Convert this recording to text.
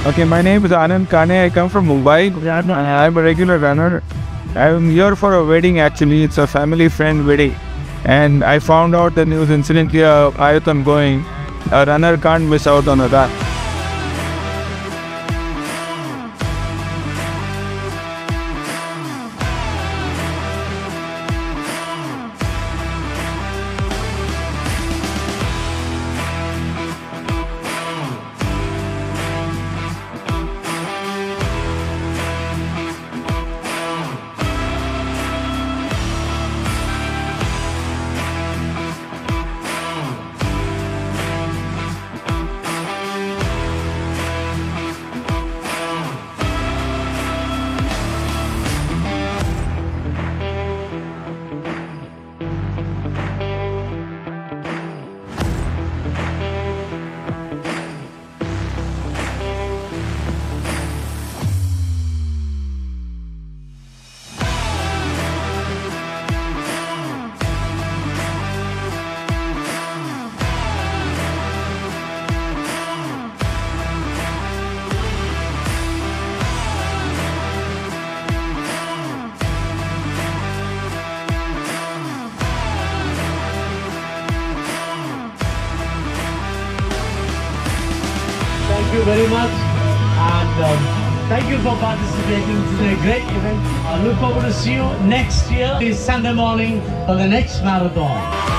Okay, my name is Anand Kane. I come from Mumbai. I'm a regular runner. I'm here for a wedding actually. It's a family friend wedding. And I found out the news incidentally I'm going. A runner can't miss out on a run. Thank you very much, and thank you for participating today. Great event. I look forward to see you next year. It's Sunday morning for the next marathon.